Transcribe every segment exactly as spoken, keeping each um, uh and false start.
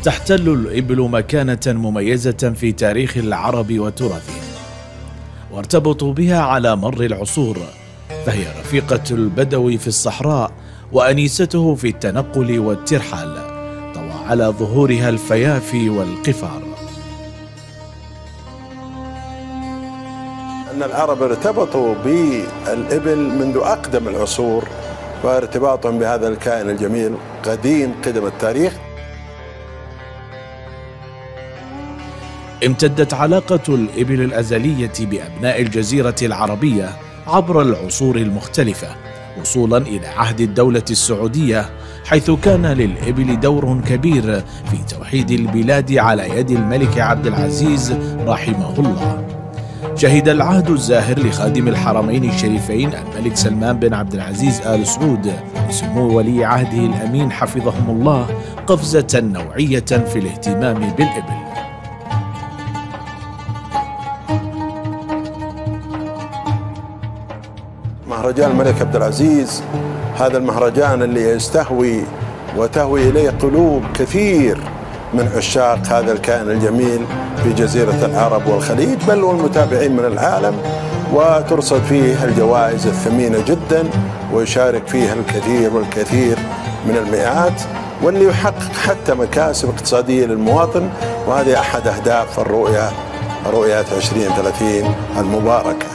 تحتل الإبل مكانة مميزة في تاريخ العرب وتراثهم، وارتبطوا بها على مر العصور، فهي رفيقة البدوي في الصحراء وأنيسته في التنقل والترحال، طوى على ظهورها الفيافي والقفار. أن العرب ارتبطوا بالإبل منذ أقدم العصور، وارتباطهم بهذا الكائن الجميل قديم قدم التاريخ. امتدت علاقة الإبل الأزلية بأبناء الجزيرة العربية عبر العصور المختلفة، وصولا إلى عهد الدولة السعودية، حيث كان للإبل دور كبير في توحيد البلاد على يد الملك عبد العزيز رحمه الله. شهد العهد الزاهر لخادم الحرمين الشريفين الملك سلمان بن عبد العزيز آل سعود بسمو ولي عهده الأمين حفظهم الله قفزة نوعية في الاهتمام بالإبل. مهرجان الملك عبد العزيز، هذا المهرجان اللي يستهوي وتهوي إليه قلوب كثير من عشاق هذا الكائن الجميل في جزيرة العرب والخليج، بل والمتابعين من العالم، وترصد فيه الجوائز الثمينة جدا، ويشارك فيها الكثير والكثير من المئات، واللي يحقق حتى مكاسب اقتصادية للمواطن، وهذه أحد أهداف الرؤية رؤية عشرين ثلاثين المباركة.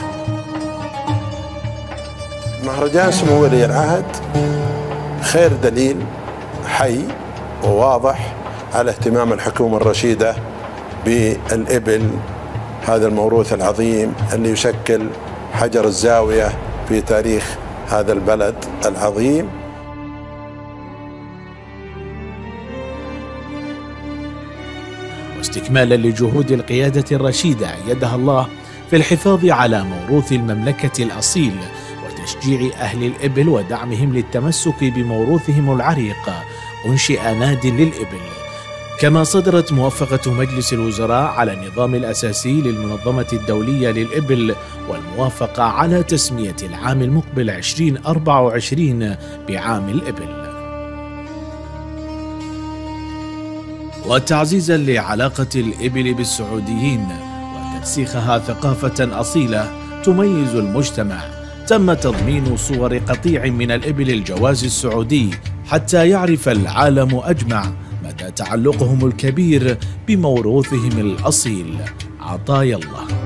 مهرجان سمو ولي العهد خير دليل حي وواضح على اهتمام الحكومة الرشيدة بالإبل، هذا الموروث العظيم اللي يشكل حجر الزاوية في تاريخ هذا البلد العظيم. واستكمالا لجهود القيادة الرشيدة أيدها الله في الحفاظ على موروث المملكة الأصيل وتشجيع أهل الإبل ودعمهم للتمسك بموروثهم العريق، أنشئ ناد للإبل. كما صدرت موافقة مجلس الوزراء على النظام الأساسي للمنظمة الدولية للإبل، والموافقة على تسمية العام المقبل عشرين أربعة وعشرين بعام الإبل. وتعزيزا لعلاقة الإبل بالسعوديين وترسيخها ثقافة أصيلة تميز المجتمع، تم تضمين صور قطيع من الإبل الجواز السعودي حتى يعرف العالم أجمع مدى تعلقهم الكبير بموروثهم الأصيل. عطايا الله.